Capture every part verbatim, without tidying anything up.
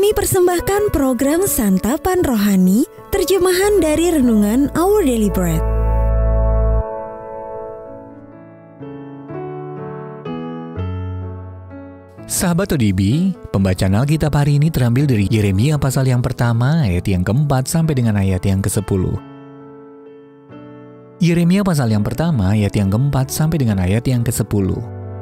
Kami persembahkan program Santapan Rohani, terjemahan dari Renungan Our Daily Bread. Sahabat O D B, pembacaan Alkitab hari ini terambil dari Yeremia pasal yang pertama, ayat yang keempat sampai dengan ayat yang kesepuluh. Yeremia pasal yang pertama, ayat yang keempat sampai dengan ayat yang kesepuluh.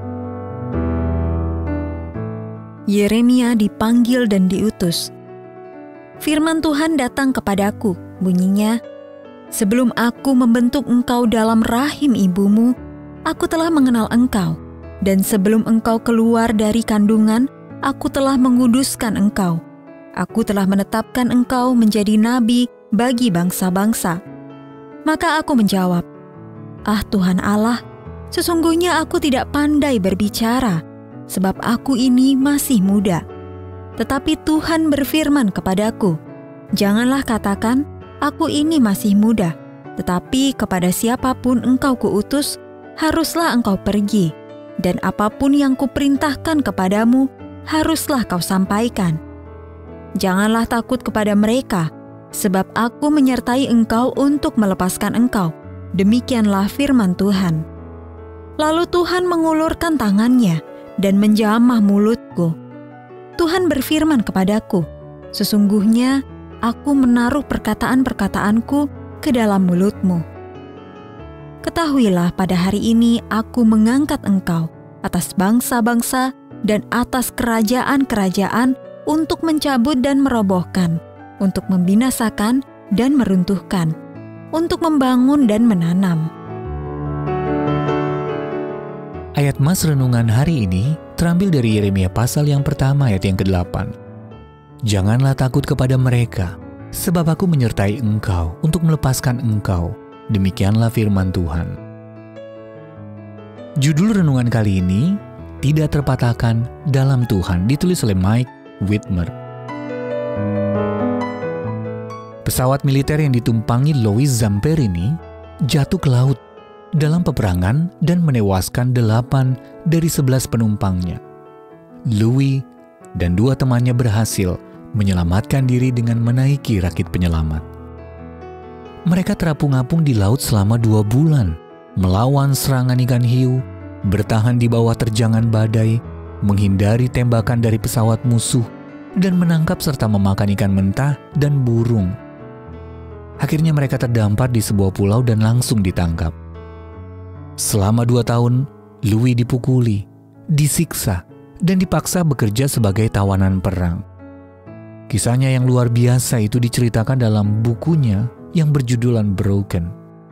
Yeremia dipanggil dan diutus. Firman Tuhan datang kepadaku, bunyinya, "Sebelum aku membentuk engkau dalam rahim ibumu, aku telah mengenal engkau. Dan sebelum engkau keluar dari kandungan, aku telah menguduskan engkau. Aku telah menetapkan engkau menjadi nabi bagi bangsa-bangsa." Maka aku menjawab, "Ah Tuhan Allah, sesungguhnya aku tidak pandai berbicara, sebab aku ini masih muda." Tetapi Tuhan berfirman kepadaku, "Janganlah katakan, aku ini masih muda, tetapi kepada siapapun engkau kuutus, haruslah engkau pergi, dan apapun yang kuperintahkan kepadamu, haruslah kau sampaikan. Janganlah takut kepada mereka, sebab aku menyertai engkau untuk melepaskan engkau." Demikianlah firman Tuhan. Lalu Tuhan mengulurkan tangannya dan menjamah mulutku. Tuhan berfirman kepadaku, "Sesungguhnya aku menaruh perkataan-perkataanku ke dalam mulutmu. Ketahuilah pada hari ini aku mengangkat engkau atas bangsa-bangsa dan atas kerajaan-kerajaan untuk mencabut dan merobohkan, untuk membinasakan dan meruntuhkan, untuk membangun dan menanam." Ayat Mas Renungan hari ini terambil dari Yeremia pasal yang pertama ayat yang kedelapan. "Janganlah takut kepada mereka, sebab aku menyertai engkau untuk melepaskan engkau." Demikianlah firman Tuhan. Judul renungan kali ini, "Tidak Terpatahkan Dalam Tuhan", ditulis oleh Mike Whitmer. Pesawat militer yang ditumpangi Louis Zamperini jatuh ke laut dalam peperangan dan menewaskan delapan dari sebelas penumpangnya. Louis dan dua temannya berhasil menyelamatkan diri dengan menaiki rakit penyelamat. Mereka terapung-apung di laut selama dua bulan, melawan serangan ikan hiu, bertahan di bawah terjangan badai, menghindari tembakan dari pesawat musuh, dan menangkap serta memakan ikan mentah dan burung. Akhirnya mereka terdampar di sebuah pulau dan langsung ditangkap. Selama dua tahun, Louis dipukuli, disiksa, dan dipaksa bekerja sebagai tawanan perang. Kisahnya yang luar biasa itu diceritakan dalam bukunya yang berjudulan Broken.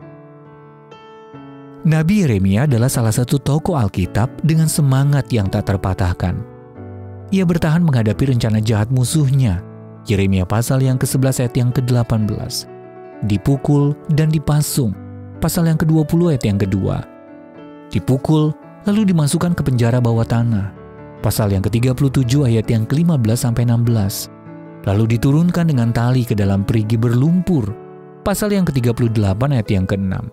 Nabi Yeremia adalah salah satu tokoh Alkitab dengan semangat yang tak terpatahkan. Ia bertahan menghadapi rencana jahat musuhnya. Yeremia pasal yang kesebelas ayat yang kedelapan belas. Dipukul dan dipasung. Pasal yang kedua puluh ayat yang kedua. Dipukul, lalu dimasukkan ke penjara bawah tanah. Pasal yang ketiga puluh tujuh ayat yang kelima belas sampai enam belas. Lalu diturunkan dengan tali ke dalam perigi berlumpur. Pasal yang ketiga puluh delapan ayat yang keenam.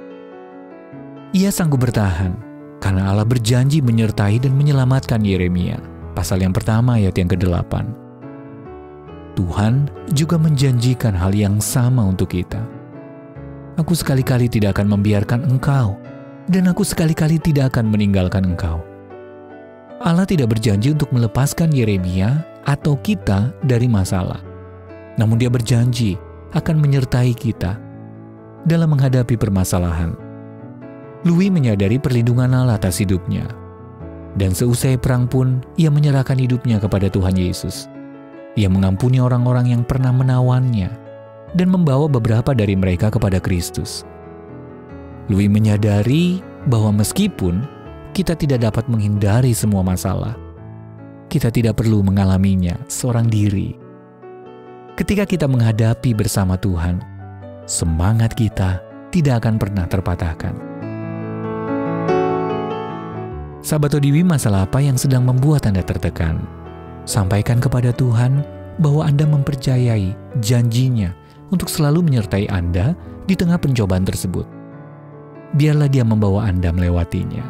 Ia sanggup bertahan, karena Allah berjanji menyertai dan menyelamatkan Yeremia. Pasal yang pertama ayat yang kedelapan. Tuhan juga menjanjikan hal yang sama untuk kita. "Aku sekali-kali tidak akan membiarkan engkau, dan aku sekali-kali tidak akan meninggalkan engkau." Allah tidak berjanji untuk melepaskan Yeremia atau kita dari masalah. Namun Dia berjanji akan menyertai kita dalam menghadapi permasalahan. Louis menyadari perlindungan Allah atas hidupnya. Dan seusai perang pun, ia menyerahkan hidupnya kepada Tuhan Yesus. Ia mengampuni orang-orang yang pernah menawannya dan membawa beberapa dari mereka kepada Kristus. Louis menyadari bahwa meskipun kita tidak dapat menghindari semua masalah, kita tidak perlu mengalaminya seorang diri. Ketika kita menghadapi bersama Tuhan, semangat kita tidak akan pernah terpatahkan. Sahabat O D B, masalah apa yang sedang membuat Anda tertekan? Sampaikan kepada Tuhan bahwa Anda mempercayai janjinya untuk selalu menyertai Anda di tengah pencobaan tersebut. Biarlah Dia membawa Anda melewatinya.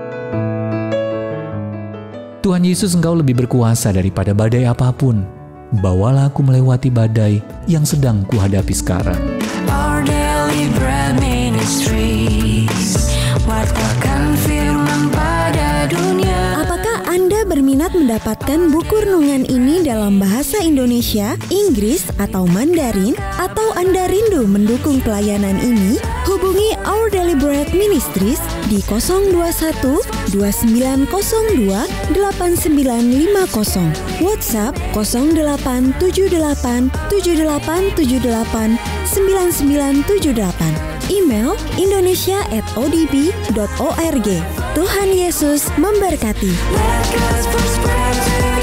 Tuhan Yesus, Engkau lebih berkuasa daripada badai apapun. bawalah aku melewati badai yang sedang kuhadapi sekarang. Our Daily Bread Ministries, wartakan firman pada dunia. Apakah Anda berminat mendapatkan buku renungan ini dalam bahasa Indonesia, Inggris, atau Mandarin? Atau Anda rindu mendukung pelayanan ini? Hubungi Our Daily Bread Ministries di nol dua satu dua sembilan nol dua delapan sembilan lima nol, WhatsApp nol delapan tujuh delapan tujuh delapan tujuh delapan sembilan sembilan tujuh delapan, email indonesia at o d b dot org. Tuhan Yesus memberkati. Let God's word spread to